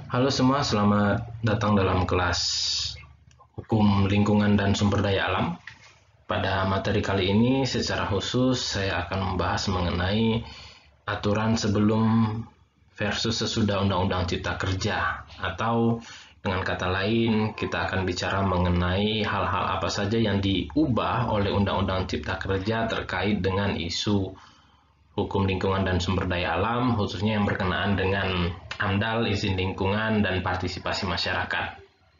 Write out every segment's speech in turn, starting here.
Halo semua, selamat datang dalam kelas Hukum Lingkungan dan Sumber Daya Alam. Pada materi kali ini secara khusus saya akan membahas mengenai aturan sebelum versus sesudah Undang-Undang Cipta Kerja, atau dengan kata lain kita akan bicara mengenai hal-hal apa saja yang diubah oleh Undang-Undang Cipta Kerja terkait dengan isu hukum lingkungan dan sumber daya alam, khususnya yang berkenaan dengan AMDAL, izin lingkungan, dan partisipasi masyarakat.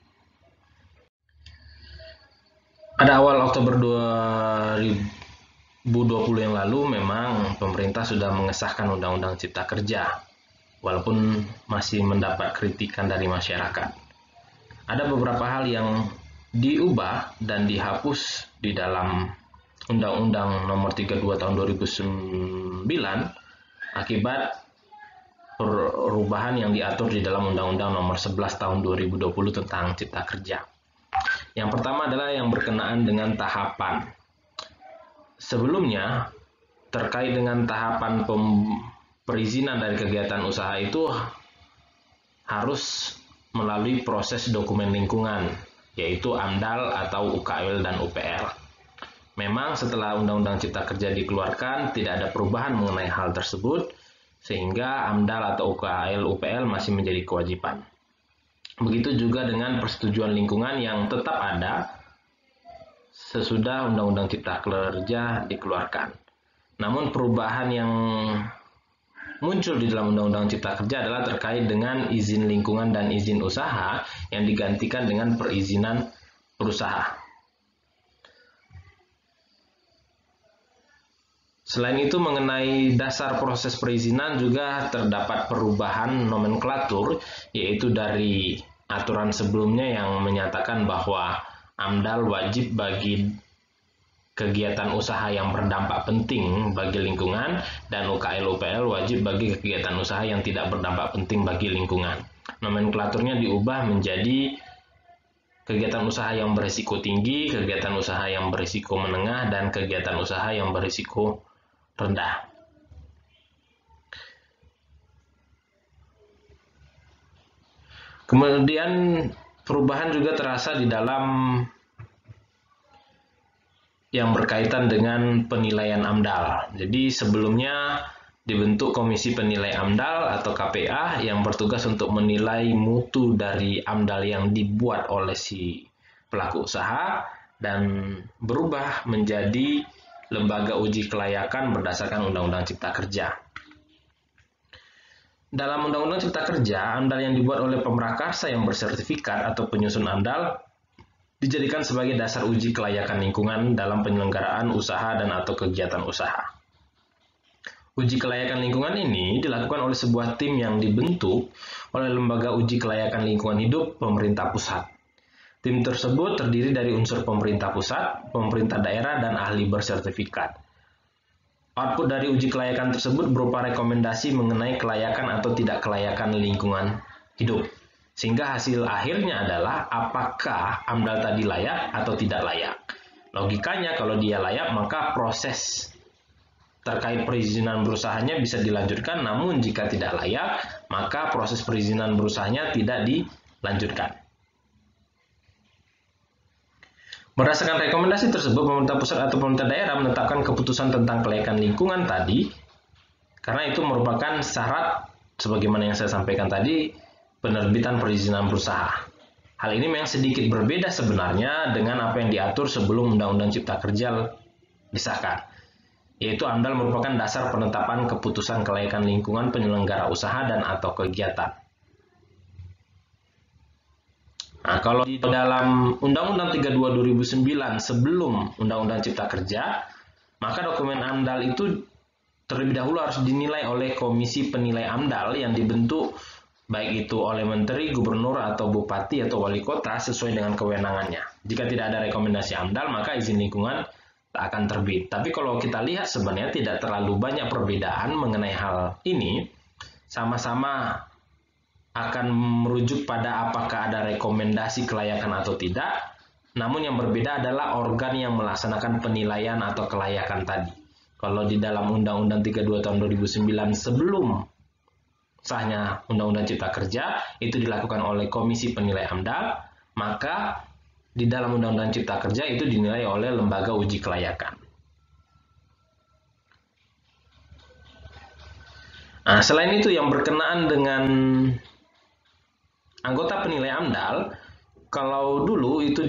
Pada awal Oktober 2020 yang lalu, memang pemerintah sudah mengesahkan Undang-Undang Cipta Kerja, walaupun masih mendapat kritikan dari masyarakat. Ada beberapa hal yang diubah dan dihapus di dalam Undang-Undang Nomor 32 Tahun 2009 akibat perubahan yang diatur di dalam Undang-Undang Nomor 11 Tahun 2020 tentang Cipta Kerja. Yang pertama adalah yang berkenaan dengan tahapan. Sebelumnya, terkait dengan tahapan perizinan dari kegiatan usaha itu harus melalui proses dokumen lingkungan, yaitu AMDAL atau UKL dan UPR. Memang setelah Undang-Undang Cipta Kerja dikeluarkan, tidak ada perubahan mengenai hal tersebut, sehingga AMDAL atau UKL UPL masih menjadi kewajiban. Begitu juga dengan persetujuan lingkungan yang tetap ada sesudah Undang-Undang Cipta Kerja dikeluarkan. Namun perubahan yang muncul di dalam Undang-Undang Cipta Kerja adalah terkait dengan izin lingkungan dan izin usaha yang digantikan dengan perizinan berusaha. Selain itu, mengenai dasar proses perizinan juga terdapat perubahan nomenklatur, yaitu dari aturan sebelumnya yang menyatakan bahwa AMDAL wajib bagi kegiatan usaha yang berdampak penting bagi lingkungan, dan UKL-UPL wajib bagi kegiatan usaha yang tidak berdampak penting bagi lingkungan. Nomenklaturnya diubah menjadi kegiatan usaha yang berisiko tinggi, kegiatan usaha yang berisiko menengah, dan kegiatan usaha yang berisiko rendah. Kemudian perubahan juga terasa di dalam yang berkaitan dengan penilaian AMDAL. Jadi sebelumnya dibentuk Komisi Penilai AMDAL atau KPA yang bertugas untuk menilai mutu dari AMDAL yang dibuat oleh si pelaku usaha, dan berubah menjadi lembaga uji kelayakan berdasarkan Undang-Undang Cipta Kerja. Dalam Undang-Undang Cipta Kerja, AMDAL yang dibuat oleh pemrakarsa yang bersertifikat atau penyusun AMDAL dijadikan sebagai dasar uji kelayakan lingkungan dalam penyelenggaraan usaha dan atau kegiatan usaha. Uji kelayakan lingkungan ini dilakukan oleh sebuah tim yang dibentuk oleh Lembaga Uji Kelayakan Lingkungan Hidup pemerintah pusat. Tim tersebut terdiri dari unsur pemerintah pusat, pemerintah daerah, dan ahli bersertifikat. Output dari uji kelayakan tersebut berupa rekomendasi mengenai kelayakan atau tidak kelayakan lingkungan hidup. Sehingga hasil akhirnya adalah apakah AMDAL tadi layak atau tidak layak. Logikanya kalau dia layak, maka proses terkait perizinan berusahanya bisa dilanjutkan, namun jika tidak layak, maka proses perizinan berusahanya tidak dilanjutkan. Berdasarkan rekomendasi tersebut, pemerintah pusat atau pemerintah daerah menetapkan keputusan tentang kelayakan lingkungan tadi, karena itu merupakan syarat, sebagaimana yang saya sampaikan tadi, penerbitan perizinan berusaha. Hal ini memang sedikit berbeda sebenarnya dengan apa yang diatur sebelum Undang-Undang Cipta Kerja disahkan, yaitu AMDAL merupakan dasar penetapan keputusan kelayakan lingkungan penyelenggara usaha dan atau kegiatan. Nah, kalau di dalam Undang-Undang 32 2009 sebelum Undang-Undang Cipta Kerja, maka dokumen AMDAL itu terlebih dahulu harus dinilai oleh Komisi Penilai AMDAL yang dibentuk baik itu oleh menteri, gubernur, atau bupati, atau wali kota sesuai dengan kewenangannya. Jika tidak ada rekomendasi AMDAL, maka izin lingkungan tak akan terbit. Tapi kalau kita lihat sebenarnya tidak terlalu banyak perbedaan mengenai hal ini, sama-sama akan merujuk pada apakah ada rekomendasi kelayakan atau tidak, namun yang berbeda adalah organ yang melaksanakan penilaian atau kelayakan tadi. Kalau di dalam Undang-Undang 32 tahun 2009 sebelum sahnya Undang-Undang Cipta Kerja itu dilakukan oleh Komisi Penilai AMDAL, maka di dalam Undang-Undang Cipta Kerja itu dinilai oleh lembaga uji kelayakan. Nah, selain itu yang berkenaan dengan anggota penilai AMDAL, kalau dulu itu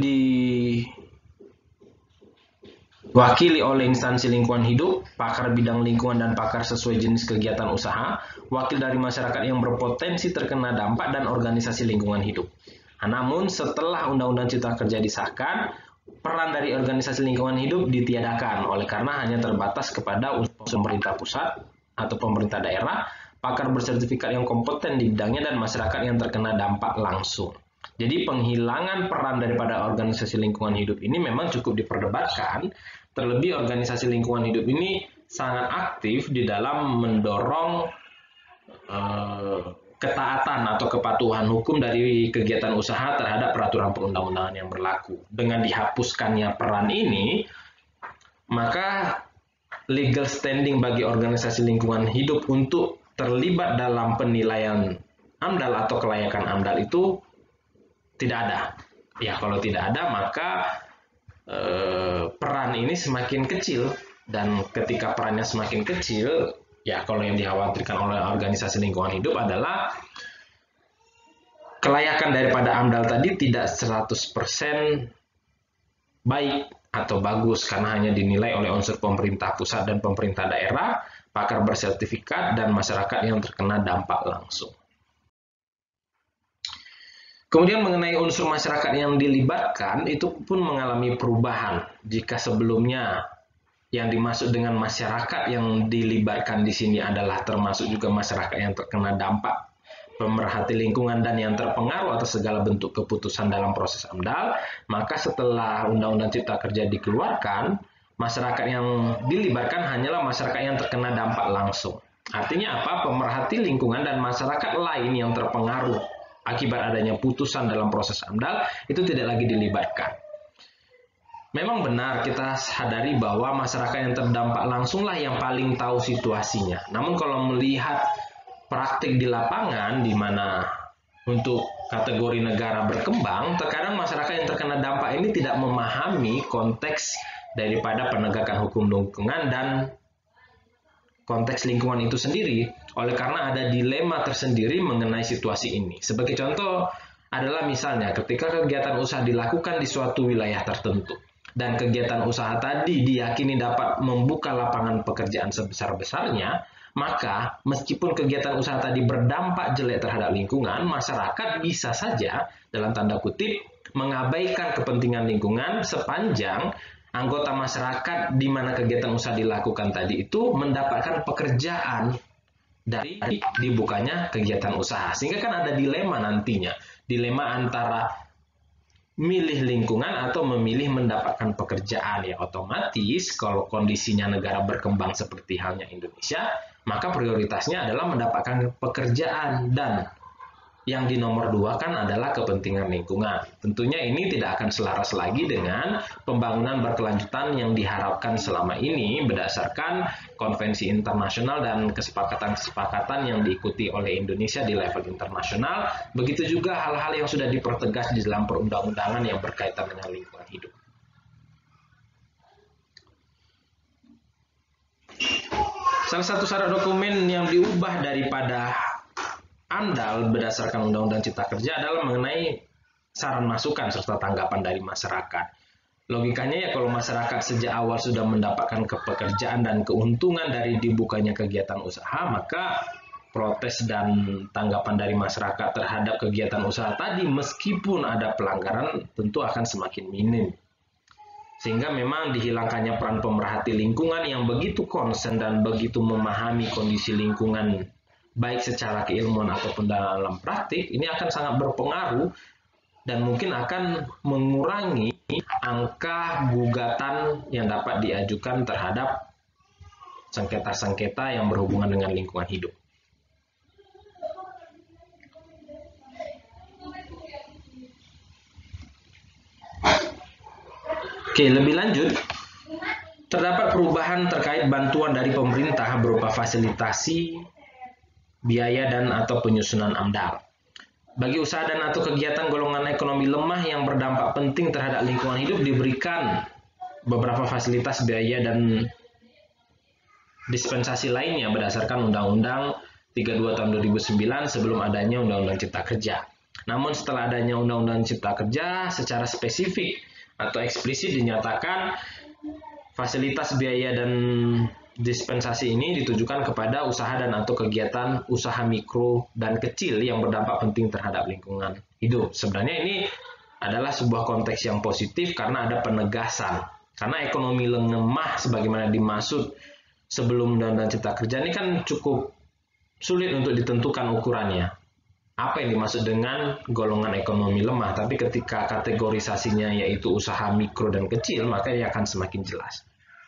diwakili oleh instansi lingkungan hidup, pakar bidang lingkungan dan pakar sesuai jenis kegiatan usaha, wakil dari masyarakat yang berpotensi terkena dampak, dan organisasi lingkungan hidup. Nah, namun setelah Undang-Undang Cipta Kerja disahkan, peran dari organisasi lingkungan hidup ditiadakan oleh karena hanya terbatas kepada pemerintah pusat atau pemerintah daerah, pakar bersertifikat yang kompeten di bidangnya, dan masyarakat yang terkena dampak langsung. Jadi penghilangan peran daripada organisasi lingkungan hidup ini memang cukup diperdebatkan, terlebih organisasi lingkungan hidup ini sangat aktif di dalam mendorong ketaatan atau kepatuhan hukum dari kegiatan usaha terhadap peraturan perundang-undangan yang berlaku. Dengan dihapuskannya peran ini, maka legal standing bagi organisasi lingkungan hidup untuk terlibat dalam penilaian AMDAL atau kelayakan AMDAL itu tidak ada. Ya, kalau tidak ada, maka peran ini semakin kecil, dan ketika perannya semakin kecil, ya kalau yang dikhawatirkan oleh organisasi lingkungan hidup adalah kelayakan daripada AMDAL tadi tidak 100% baik atau bagus karena hanya dinilai oleh unsur pemerintah pusat dan pemerintah daerah, pakar bersertifikat, dan masyarakat yang terkena dampak langsung. Kemudian mengenai unsur masyarakat yang dilibatkan, itu pun mengalami perubahan. Jika sebelumnya yang dimaksud dengan masyarakat yang dilibatkan di sini adalah termasuk juga masyarakat yang terkena dampak, pemerhati lingkungan, dan yang terpengaruh atas segala bentuk keputusan dalam proses AMDAL, maka setelah Undang-Undang Cipta Kerja dikeluarkan, masyarakat yang dilibatkan hanyalah masyarakat yang terkena dampak langsung. Artinya apa? Pemerhati lingkungan dan masyarakat lain yang terpengaruh akibat adanya putusan dalam proses AMDAL itu tidak lagi dilibatkan. Memang benar kita sadari bahwa masyarakat yang terdampak langsunglah yang paling tahu situasinya. Namun kalau melihat praktik di lapangan di mana untuk kategori negara berkembang, terkadang masyarakat yang terkena dampak ini tidak memahami konteks daripada penegakan hukum lingkungan dan konteks lingkungan itu sendiri, oleh karena ada dilema tersendiri mengenai situasi ini. Sebagai contoh adalah misalnya ketika kegiatan usaha dilakukan di suatu wilayah tertentu, dan kegiatan usaha tadi diyakini dapat membuka lapangan pekerjaan sebesar-besarnya, maka meskipun kegiatan usaha tadi berdampak jelek terhadap lingkungan, masyarakat bisa saja, dalam tanda kutip, mengabaikan kepentingan lingkungan sepanjang anggota masyarakat di mana kegiatan usaha dilakukan tadi itu mendapatkan pekerjaan dari dibukanya kegiatan usaha. Sehingga kan ada dilema nantinya, dilema antara milih lingkungan atau memilih mendapatkan pekerjaan. Ya otomatis kalau kondisinya negara berkembang seperti halnya Indonesia, maka prioritasnya adalah mendapatkan pekerjaan, dan yang di nomor 2 kan adalah kepentingan lingkungan. Tentunya ini tidak akan selaras lagi dengan pembangunan berkelanjutan yang diharapkan selama ini berdasarkan konvensi internasional dan kesepakatan-kesepakatan yang diikuti oleh Indonesia di level internasional. Begitu juga hal-hal yang sudah dipertegas di dalam perundang-undangan yang berkaitan dengan lingkungan hidup. Salah satu syarat dokumen yang diubah daripada AMDAL berdasarkan Undang-Undang Cipta Kerja adalah mengenai saran masukan serta tanggapan dari masyarakat. Logikanya ya kalau masyarakat sejak awal sudah mendapatkan pekerjaan dan keuntungan dari dibukanya kegiatan usaha, maka protes dan tanggapan dari masyarakat terhadap kegiatan usaha tadi meskipun ada pelanggaran tentu akan semakin minim. Sehingga memang dihilangkannya peran pemerhati lingkungan yang begitu konsen dan begitu memahami kondisi lingkungan baik secara keilmuan ataupun dalam praktik, ini akan sangat berpengaruh dan mungkin akan mengurangi angka gugatan yang dapat diajukan terhadap sengketa-sengketa yang berhubungan dengan lingkungan hidup. Oke, lebih lanjut, terdapat perubahan terkait bantuan dari pemerintah berupa fasilitasi biaya dan atau penyusunan AMDAL. Bagi usaha dan atau kegiatan golongan ekonomi lemah yang berdampak penting terhadap lingkungan hidup diberikan beberapa fasilitas biaya dan dispensasi lainnya berdasarkan Undang-Undang 32 tahun 2009 sebelum adanya Undang-Undang Cipta Kerja. Namun setelah adanya Undang-Undang Cipta Kerja secara spesifik atau eksplisit dinyatakan fasilitas biaya dan dispensasi ini ditujukan kepada usaha dan atau kegiatan usaha mikro dan kecil yang berdampak penting terhadap lingkungan hidup. Sebenarnya ini adalah sebuah konteks yang positif karena ada penegasan. Karena ekonomi lemah sebagaimana dimaksud sebelum Undang-Undang Cipta Kerja ini kan cukup sulit untuk ditentukan ukurannya. Apa yang dimaksud dengan golongan ekonomi lemah? Tapi ketika kategorisasinya yaitu usaha mikro dan kecil, maka ia akan semakin jelas.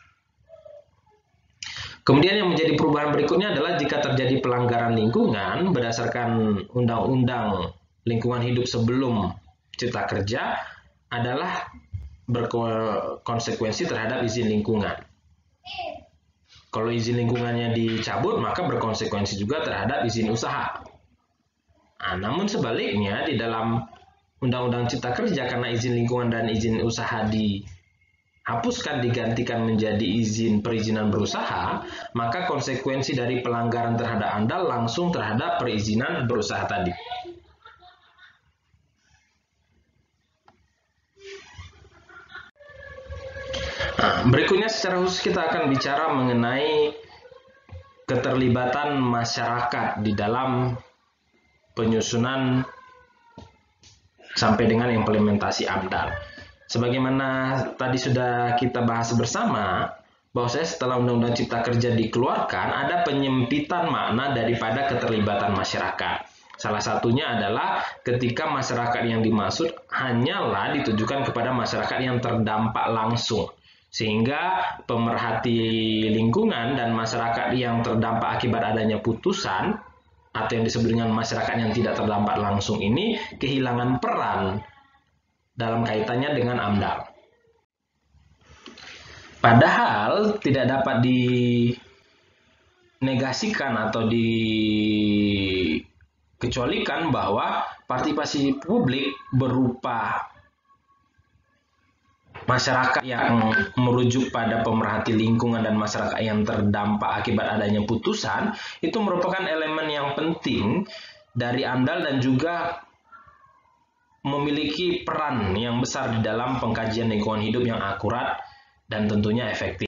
Kemudian yang menjadi perubahan berikutnya adalah jika terjadi pelanggaran lingkungan berdasarkan Undang-Undang Lingkungan Hidup sebelum Cipta Kerja adalah berkonsekuensi terhadap izin lingkungan. Kalau izin lingkungannya dicabut, maka berkonsekuensi juga terhadap izin usaha. Nah, namun sebaliknya di dalam Undang-Undang Cipta Kerja karena izin lingkungan dan izin usaha dihapuskan digantikan menjadi izin perizinan berusaha, maka konsekuensi dari pelanggaran terhadap AMDAL langsung terhadap perizinan berusaha tadi. Nah, berikutnya secara khusus kita akan bicara mengenai keterlibatan masyarakat di dalam penyusunan sampai dengan implementasi AMDAL. Sebagaimana tadi sudah kita bahas bersama, bahwasanya setelah Undang-Undang Cipta Kerja dikeluarkan, ada penyempitan makna daripada keterlibatan masyarakat. Salah satunya adalah ketika masyarakat yang dimaksud hanyalah ditujukan kepada masyarakat yang terdampak langsung. Sehingga pemerhati lingkungan dan masyarakat yang terdampak akibat adanya putusan, atau yang disebut dengan masyarakat yang tidak terdampak langsung ini, kehilangan peran dalam kaitannya dengan AMDAL. Padahal tidak dapat dinegasikan atau dikecualikan bahwa partisipasi publik berupa masyarakat yang merujuk pada pemerhati lingkungan dan masyarakat yang terdampak akibat adanya putusan itu merupakan elemen yang penting dari AMDAL dan juga memiliki peran yang besar di dalam pengkajian lingkungan hidup yang akurat dan tentunya efektif.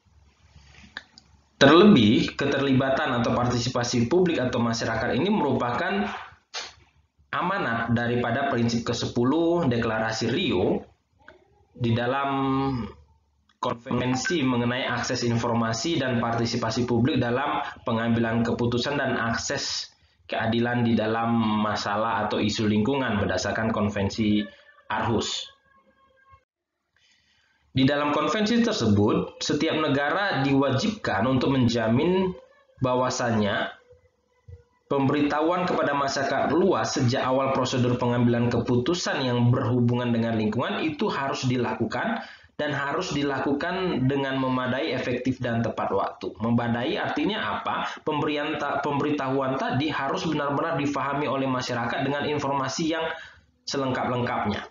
Terlebih, keterlibatan atau partisipasi publik atau masyarakat ini merupakan amanat daripada prinsip ke-10 Deklarasi Rio di dalam konvensi mengenai akses informasi dan partisipasi publik dalam pengambilan keputusan dan akses keadilan di dalam masalah atau isu lingkungan berdasarkan konvensi Aarhus. Di dalam konvensi tersebut, setiap negara diwajibkan untuk menjamin bahwasannya pemberitahuan kepada masyarakat luas sejak awal prosedur pengambilan keputusan yang berhubungan dengan lingkungan itu harus dilakukan dan harus dilakukan dengan memadai, efektif, dan tepat waktu. Memadai artinya apa? Pemberitahuan tadi harus benar-benar difahami oleh masyarakat dengan informasi yang selengkap-lengkapnya.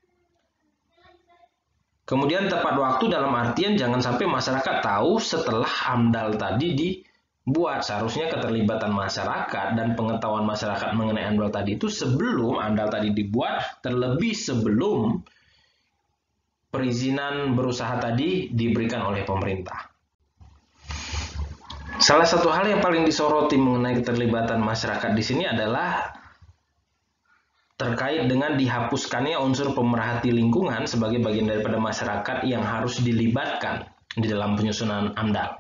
Kemudian tepat waktu dalam artian jangan sampai masyarakat tahu setelah AMDAL tadi dibuat. Seharusnya keterlibatan masyarakat dan pengetahuan masyarakat mengenai AMDAL tadi itu sebelum AMDAL tadi dibuat, terlebih sebelum perizinan berusaha tadi diberikan oleh pemerintah. Salah satu hal yang paling disoroti mengenai keterlibatan masyarakat di sini adalah terkait dengan dihapuskannya unsur pemerhati lingkungan sebagai bagian daripada masyarakat yang harus dilibatkan di dalam penyusunan AMDAL.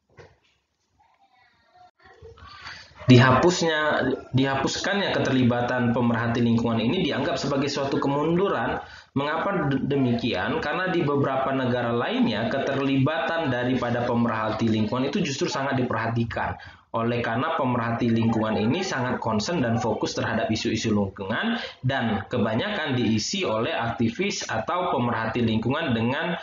Dihapuskannya keterlibatan pemerhati lingkungan ini dianggap sebagai suatu kemunduran. Mengapa demikian? Karena di beberapa negara lainnya keterlibatan daripada pemerhati lingkungan itu justru sangat diperhatikan. Oleh karena pemerhati lingkungan ini sangat concern dan fokus terhadap isu-isu lingkungan dan kebanyakan diisi oleh aktivis atau pemerhati lingkungan dengan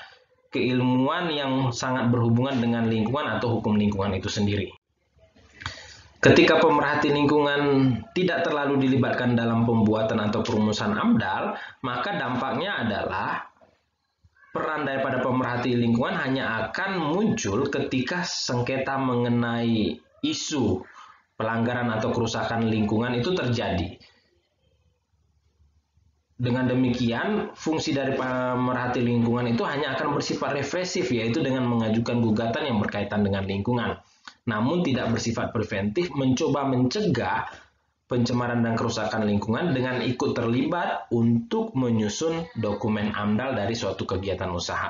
keilmuan yang sangat berhubungan dengan lingkungan atau hukum lingkungan itu sendiri. Ketika pemerhati lingkungan tidak terlalu dilibatkan dalam pembuatan atau perumusan AMDAL, maka dampaknya adalah peran daripada pemerhati lingkungan hanya akan muncul ketika sengketa mengenai isu pelanggaran atau kerusakan lingkungan itu terjadi. Dengan demikian, fungsi dari pemerhati lingkungan itu hanya akan bersifat represif, yaitu dengan mengajukan gugatan yang berkaitan dengan lingkungan. Namun tidak bersifat preventif, mencoba mencegah pencemaran dan kerusakan lingkungan dengan ikut terlibat untuk menyusun dokumen AMDAL dari suatu kegiatan usaha.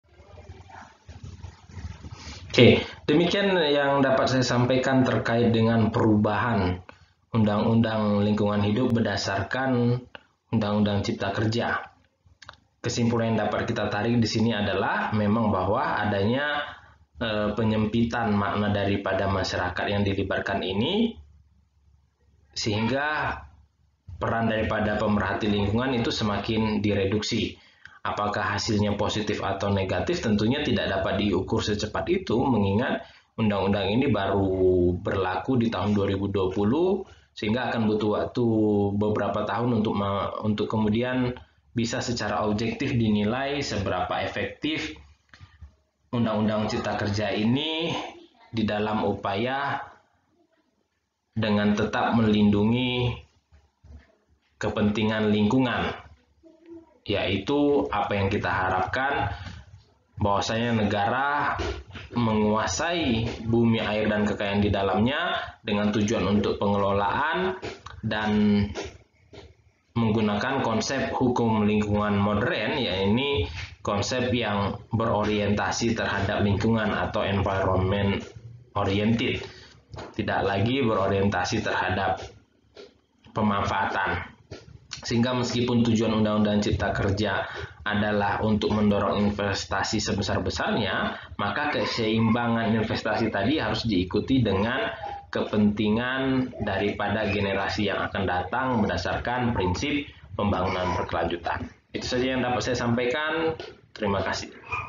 Oke, demikian yang dapat saya sampaikan terkait dengan perubahan Undang-Undang Lingkungan Hidup berdasarkan Undang-Undang Cipta Kerja. Kesimpulan yang dapat kita tarik di sini adalah memang bahwa adanya penyempitan makna daripada masyarakat yang dilibatkan ini, sehingga peran daripada pemerhati lingkungan itu semakin direduksi. Apakah hasilnya positif atau negatif tentunya tidak dapat diukur secepat itu, mengingat undang-undang ini baru berlaku di tahun 2020, sehingga akan butuh waktu beberapa tahun untuk kemudian bisa secara objektif dinilai seberapa efektif Undang-Undang Cipta Kerja ini di dalam upaya dengan tetap melindungi kepentingan lingkungan, yaitu apa yang kita harapkan, bahwasanya negara menguasai bumi, air, dan kekayaan di dalamnya dengan tujuan untuk pengelolaan dan menggunakan konsep hukum lingkungan modern, yaitu konsep yang berorientasi terhadap lingkungan atau environment oriented, tidak lagi berorientasi terhadap pemanfaatan. Sehingga meskipun tujuan Undang-Undang Cipta Kerja adalah untuk mendorong investasi sebesar-besarnya, maka keseimbangan investasi tadi harus diikuti dengan kepentingan daripada generasi yang akan datang berdasarkan prinsip pembangunan berkelanjutan. Itu saja yang dapat saya sampaikan. Terima kasih.